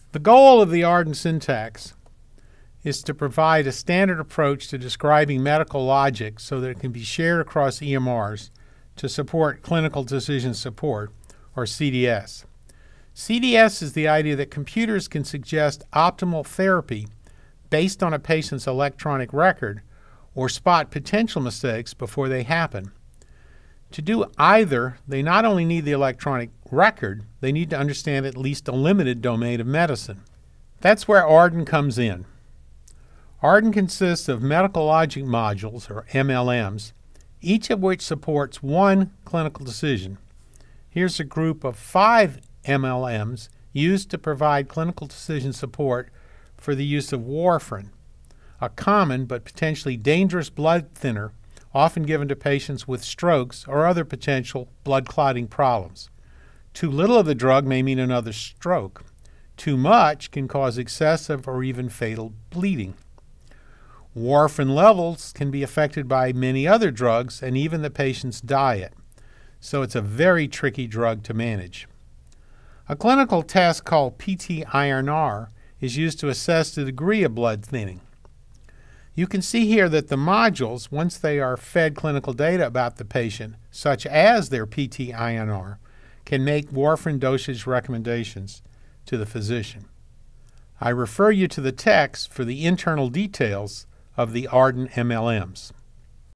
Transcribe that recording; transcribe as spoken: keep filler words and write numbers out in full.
The goal of the Arden syntax is to provide a standard approach to describing medical logic so that it can be shared across E M Rs to support clinical decision support, or C D S. C D S is the idea that computers can suggest optimal therapy based on a patient's electronic record or spot potential mistakes before they happen. To do either, they not only need the electronic record, they need to understand at least a limited domain of medicine. That's where Arden comes in. Arden consists of medical logic modules, or M L Ms, each of which supports one clinical decision. Here's a group of five M L Ms used to provide clinical decision support for the use of warfarin, a common but potentially dangerous blood thinner often given to patients with strokes or other potential blood clotting problems. Too little of the drug may mean another stroke. Too much can cause excessive or even fatal bleeding. Warfarin levels can be affected by many other drugs and even the patient's diet, so it's a very tricky drug to manage. A clinical test called P T I R N is used to assess the degree of blood thinning. You can see here that the modules, once they are fed clinical data about the patient, such as their P T I R N, can make warfarin dosage recommendations to the physician. I refer you to the text for the internal details of the Arden M L Ms.